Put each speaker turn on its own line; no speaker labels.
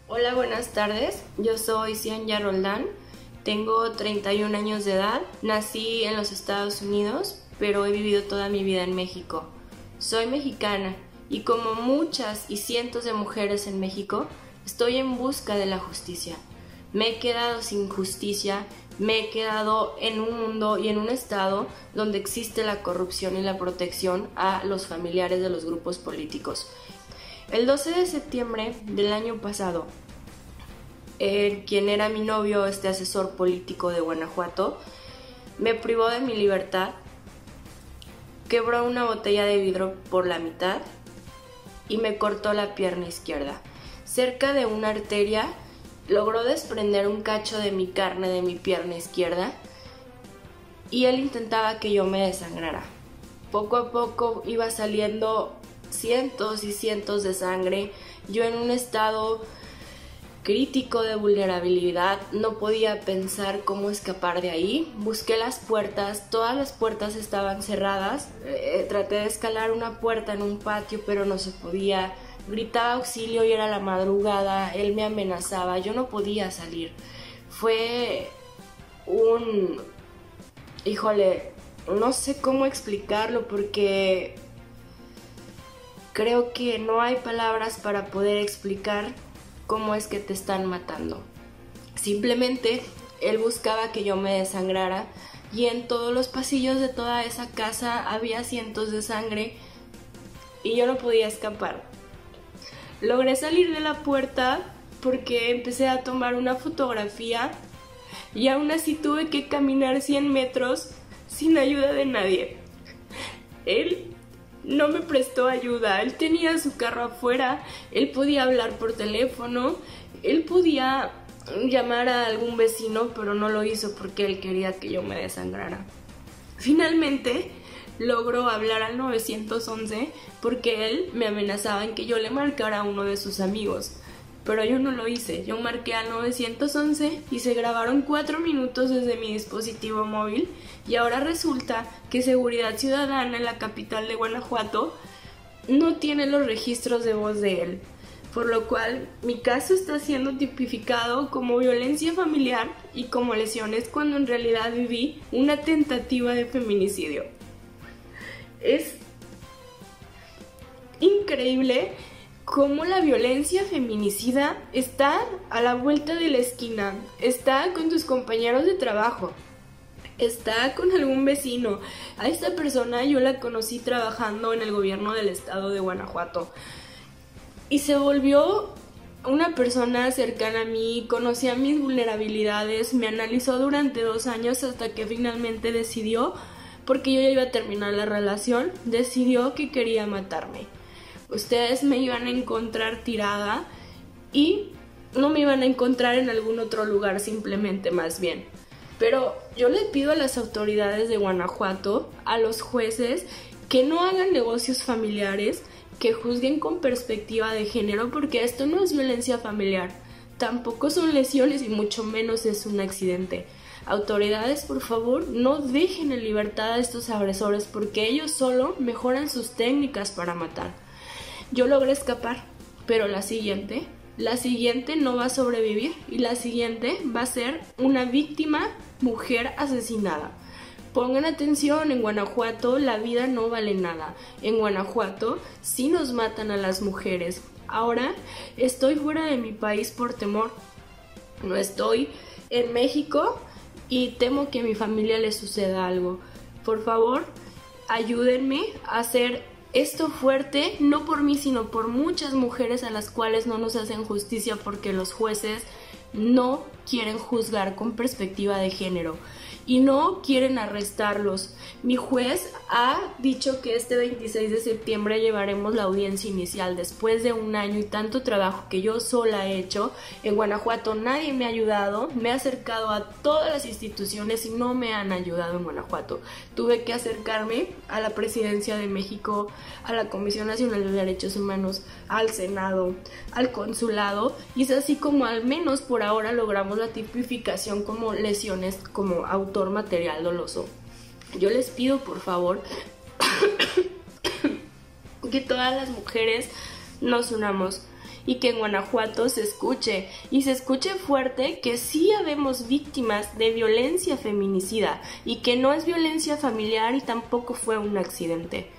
Hola, buenas tardes. Yo soy Cianya Roldán. Tengo 31 años de edad. Nací en los Estados Unidos, pero he vivido toda mi vida en México. Soy mexicana y como muchas y cientos de mujeres en México, estoy en busca de la justicia. Me he quedado sin justicia, me he quedado en un mundo y en un estado donde existe la corrupción y la protección a los familiares de los grupos políticos. El 12 de septiembre del año pasado, quien era mi novio, asesor político de Guanajuato, me privó de mi libertad, quebró una botella de vidrio por la mitad y me cortó la pierna izquierda. Cerca de una arteria logró desprender un cacho de mi carne de mi pierna izquierda y él intentaba que yo me desangrara. Poco a poco iba saliendo cientos y cientos de sangre, yo en un estado crítico de vulnerabilidad, no podía pensar cómo escapar de ahí. Busqué las puertas, todas las puertas estaban cerradas, traté de escalar una puerta en un patio pero no se podía, gritaba auxilio y era la madrugada, él me amenazaba, yo no podía salir. Fue no sé cómo explicarlo porque creo que no hay palabras para poder explicar cómo es que te están matando. Simplemente él buscaba que yo me desangrara y en todos los pasillos de toda esa casa había cientos de sangre y yo no podía escapar. Logré salir de la puerta porque empecé a tomar una fotografía y aún así tuve que caminar 100 metros sin ayuda de nadie. Él no me prestó ayuda, él tenía su carro afuera, él podía hablar por teléfono, él podía llamar a algún vecino, pero no lo hizo porque él quería que yo me desangrara. Finalmente logró hablar al 911 porque él me amenazaba en que yo le marcara a uno de sus amigos, pero yo no lo hice. Yo marqué al 911 y se grabaron 4 minutos desde mi dispositivo móvil y ahora resulta que Seguridad Ciudadana en la capital de Guanajuato no tiene los registros de voz de él, por lo cual mi caso está siendo tipificado como violencia familiar y como lesiones cuando en realidad viví una tentativa de feminicidio. Es increíble cómo la violencia feminicida está a la vuelta de la esquina, está con tus compañeros de trabajo, está con algún vecino. A esta persona yo la conocí trabajando en el gobierno del estado de Guanajuato y se volvió una persona cercana a mí, conocía mis vulnerabilidades, me analizó durante 2 años hasta que finalmente decidió, porque yo ya iba a terminar la relación, decidió que quería matarme. Ustedes me iban a encontrar tirada y no me iban a encontrar en algún otro lugar, simplemente, más bien. Pero yo le pido a las autoridades de Guanajuato, a los jueces, que no hagan negocios familiares, que juzguen con perspectiva de género, porque esto no es violencia familiar, tampoco son lesiones y mucho menos es un accidente. Autoridades, por favor, no dejen en libertad a estos agresores porque ellos solo mejoran sus técnicas para matar. Yo logré escapar, pero la siguiente no va a sobrevivir y la siguiente va a ser una víctima, mujer asesinada. Pongan atención, en Guanajuato la vida no vale nada. En Guanajuato sí nos matan a las mujeres. Ahora estoy fuera de mi país por temor. No estoy en México y temo que a mi familia le suceda algo. Por favor, ayúdenme a hacer esto fuerte, no por mí, sino por muchas mujeres a las cuales no nos hacen justicia porque los jueces no quieren juzgar con perspectiva de género y no quieren arrestarlos. Mi juez ha dicho que este 26 de septiembre llevaremos la audiencia inicial después de 1 año y tanto trabajo que yo sola he hecho. En Guanajuato nadie me ha ayudado, me he acercado a todas las instituciones y no me han ayudado en Guanajuato. Tuve que acercarme a la Presidencia de México, a la Comisión Nacional de Derechos Humanos, al Senado, al Consulado, y es así como al menos por ahora logramos la tipificación como lesiones como autor material doloso. Yo les pido, por favor, que todas las mujeres nos unamos y que en Guanajuato se escuche, y se escuche fuerte que sí habemos víctimas de violencia feminicida y que no es violencia familiar y tampoco fue un accidente.